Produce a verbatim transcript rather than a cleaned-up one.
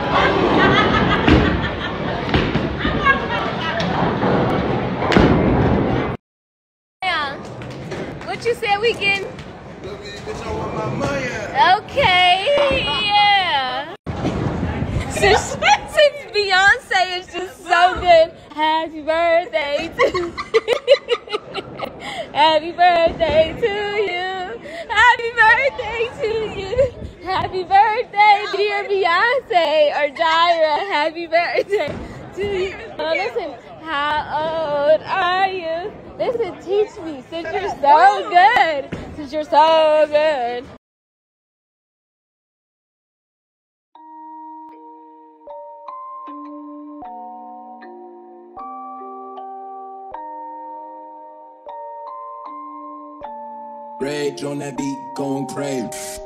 Yeah. What you said we getting? Okay, yeah. Since, since Beyonce is just so good, happy birthday to happy birthday to you. Happy birthday to you. Happy birthday, dear Beyonce or Jira. Happy birthday to you. Oh, listen, how old are you? Listen, teach me since you're so good. Since you're so good. Rage on that beat, going crazy.